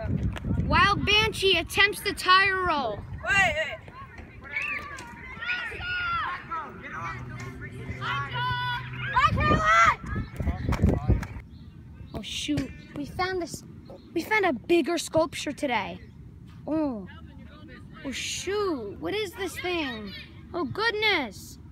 While Banshee attempts the tire roll. Wait. Oh shoot, we found a bigger sculpture today. Oh shoot, what is this thing? Oh goodness.